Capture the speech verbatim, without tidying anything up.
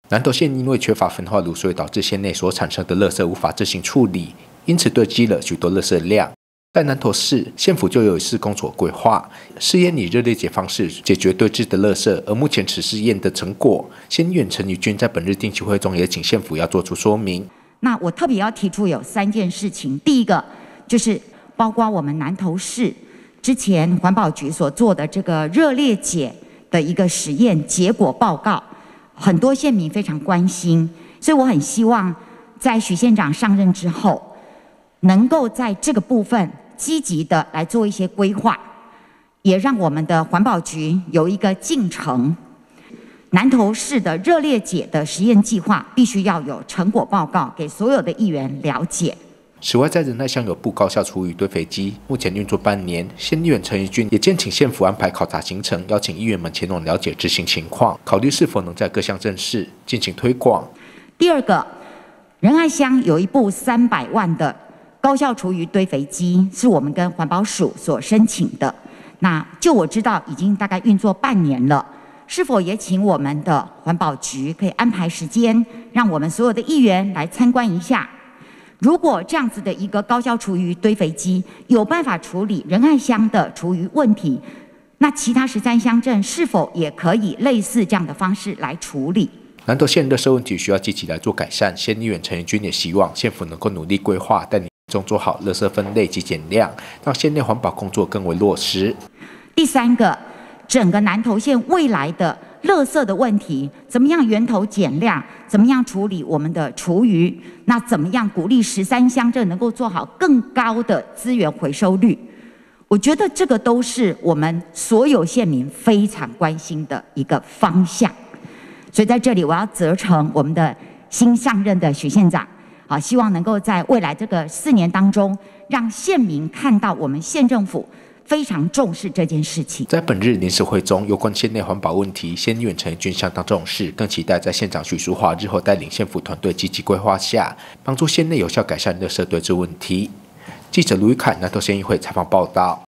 南投县因为缺乏焚化炉，所以导致县内所产生的垃圾无法自行处理，因此堆积了许多垃圾量。在南投市，县府就有施工所规划，试验以热裂解方式解决堆积的垃圾。而目前此试验的成果，县议员陈于君在本日定期会中也请县府要做出说明。 那我特别要提出有三件事情，第一个就是包括我们南投市之前环保局所做的这个热裂解的一个实验结果报告。很多县民非常关心，所以我很希望在许县长上任之后，能够在这个部分积极的来做一些规划，也让我们的环保局有一个进程。南投市的热裂解的实验计划必须要有成果报告给所有的议员了解。 此外，在仁爱乡有部高效厨余堆肥机，目前运作半年。县议员陈于君也建请县府安排考察行程，邀请议员们前往了解执行情况，考虑是否能在各乡镇市进行推广。 第二个，仁爱乡有一部三百万的高效厨余堆肥机，是我们跟环保署所申请的。那就我知道，已经大概运作半年了。是否也请我们的环保局可以安排时间，让我们所有的议员来参观一下？如果这样子的一个高效厨余堆肥机有办法处理仁爱乡的厨余问题，那其他十三乡镇是否也可以类似这样的方式来处理？ 南投县垃圾问题需要积极来做改善，县议员陈于君也希望县府能够努力规划，带领民众做好垃圾分类及减量，让县内环保工作更为落实。 第三个，整个南投县未来的垃圾的问题，怎么样源头减量？怎么样处理我们的厨余？那怎么样鼓励十三乡镇能够做好更高的资源回收率？我觉得这个都是我们所有县民非常关心的一个方向。所以在这里，我要责成我们的新上任的许县长，啊，希望能够在未来这个四年当中，让县民看到我们县政府非常重视这件事情。 在本日临时会中，有关县内环保问题，县议员陈于君相当重视，更期待在县长许淑华日后带领县府团队积极规划下，帮助县内有效改善垃圾堆积问题。记者卢玉凯南投县议会采访报道。